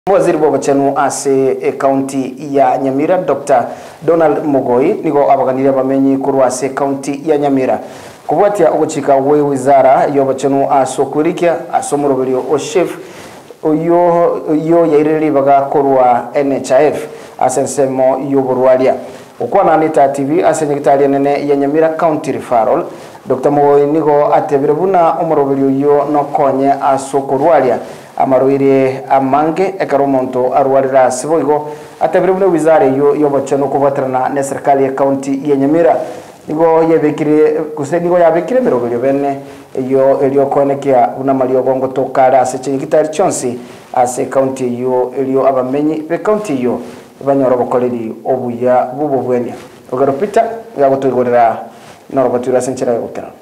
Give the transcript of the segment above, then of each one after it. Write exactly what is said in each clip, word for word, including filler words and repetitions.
Waziri wa Bachanu ase e county ya Nyamira Doctor Donald Mogoi nigo abaganira bamenyi kuru ase county ya Nyamira kubwatia uguchika we wizara yo Bachanu asokurikia asomurobelio o chef yo yo yairiri baga kurwa N H F asensemo yo burwalia ukwana nita T V asenyekitalia nene ya Nyamira county referral Doctor Mogoi nigo atebirebuna omurobelio yo nokonye asokurwalia amaroire amange ekaromonto arwarira siboigo atabiribune wizara yo yo Bachanu kubatrana na serikali ya county ya Nyamira nigo yebekire kusenigo yabekire mirobelio bene yo elio konekea una malio gongo tokara ase chingitari chonsi ase county yo elio abamenyi be county yo banyoro bokoreri obuya bubo bwenya ogaro Peter yagotugorera norobatura senchera yokera.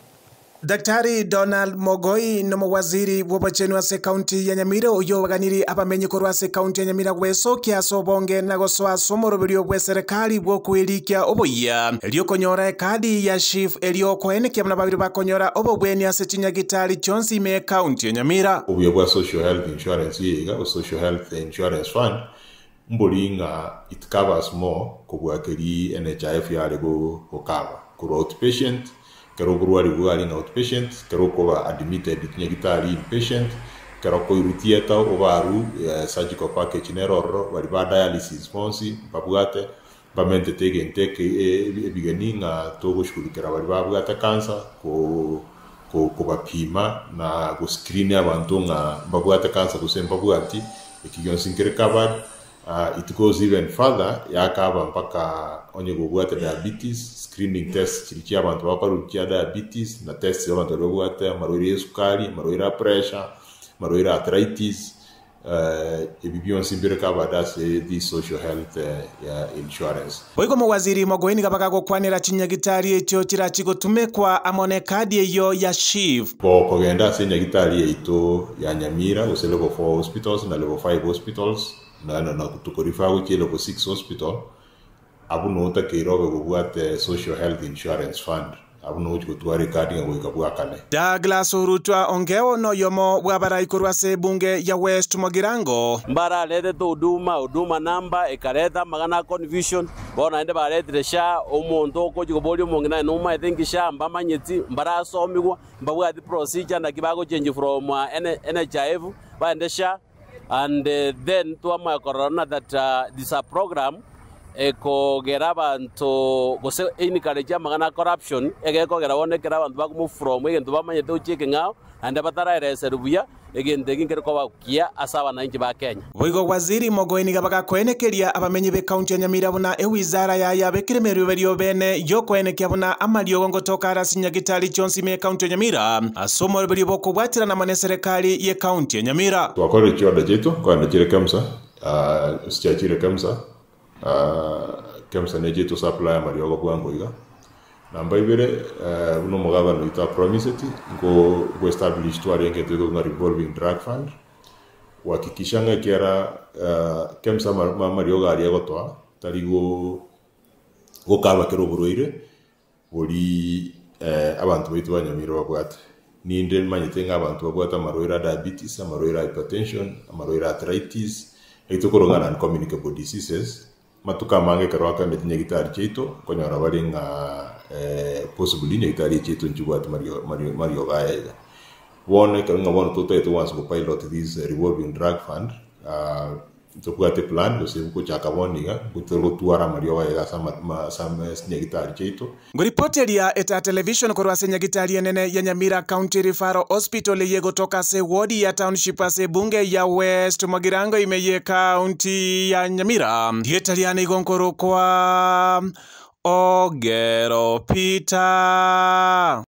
Daktari Donald Mogoi no waziri wa Bachanu ase county ya Nyamira uyo waganiri abamenyi korwa ase county ya Nyamira gweso kia sobonge na goswa somorobelio bwe serikali bwo kwirikia oboya elio konyora kadi ya chief elio koenekia mna babiri bakonyora obobweni ase chinyagitari chonsi me county ya Nyamira obuya bwa social health insurance yiga o social health insurance fund mbolinga it covers more kubwakeri N H F yale go cover ku outpatient kero kurwari bwari na outpatient kero kuba admitted nyagitari inpatient kero ko irutieta obaru uh, surgical package neroro bari ba dialysis fonsi babwate bamente tege nteke ebigeninga togo shukurikira bari babwate cancer ko ko kubapima na go screen abantu nga babwate cancer kusemba bwati ikigonsinkere covered. Uh, it goes even further yakaba mpaka onye gobwate diabetes screening test chirikia abantu baparukia diabetes na test y'abantu bobwate maroire sukari maroire pressure maroire arthritis uh, ebibion simbere kaba dase the social health uh, ya insurance boigo mu waziri Mogoi ni gabaka gokwanira chinyagitari echo kirachigotumekwa amone kadi eyo ya chief bo kogenda se nyagitari eito ya Nyamira use level four hospitals na level five hospitals na na na tukorifa wiki level six hospital abuno utakirobe gubwate social health insurance fund abuno uchi kutwari kadi ngo ikabwakane. Douglas Urutwa ongeo no yomo bwabara ikorwa se bunge ya West Mogirango mbara lede to uduma uduma namba ekareta magana confusion bona ende barete sha omuntu okoje koboli mongina numa I think sha mbamanyeti mbara somigwa mbabwa the procedure na kibago change from uh, N H F ba ende sha and uh, then to my corona that uh, this is a program eko geraba nto gose inikareja magana corruption egeko gerabone geraba nto bakumu from egento bamanye to cheke ngao ande batara reservia egente ngere ko bakia asaba na inji ba Kenya boigo waziri Mogoi ni gabaka kwenekeria abamenyi be county ya Nyamira buna e wizara ya ya bekiremerio berio bene yo kwenekia buna amalio gongo tokara sinyagitari chonsi me county ya Nyamira asomo berio boko bwatira na mane serikali ye county ya Nyamira twakore chyoda jeto kwa ndachire kamsa uh sichachire kamsa uh kamsa ne jeto supply amalio go bwango iga namba ibere uh, uno mugaba no ita promiseti ngo go establish to arenge to na revolving drug fund wakikishanga kiara uh, kemsa mama ryoga ari gotwa tarigo go kaba kero buroire buri uh, abantu bitu banyamiro babwate ninde manyitenga abantu babwata maroira diabetes amaroira hypertension amaroira arthritis itokorogana and communicable diseases matuka mange karwaka ndinye gitari cheito konyora bari nga eh possibly ne gitari cheito njubati mario mario mario gaega wone karunga wone toto eto once go pilot this uh, revolving drug fund uh to kwate plan do sebu ko chaka woniga gutero tuara mario gaega sama sama ne gitari cheito ngo report ya eta television korwa senya gitari nene ya Nyamira County Referral Hospital yego toka se ward ya township ase bunge ya West Mogirango imeye county ya Nyamira yetaliane gonkoro kwa Ogero Peter.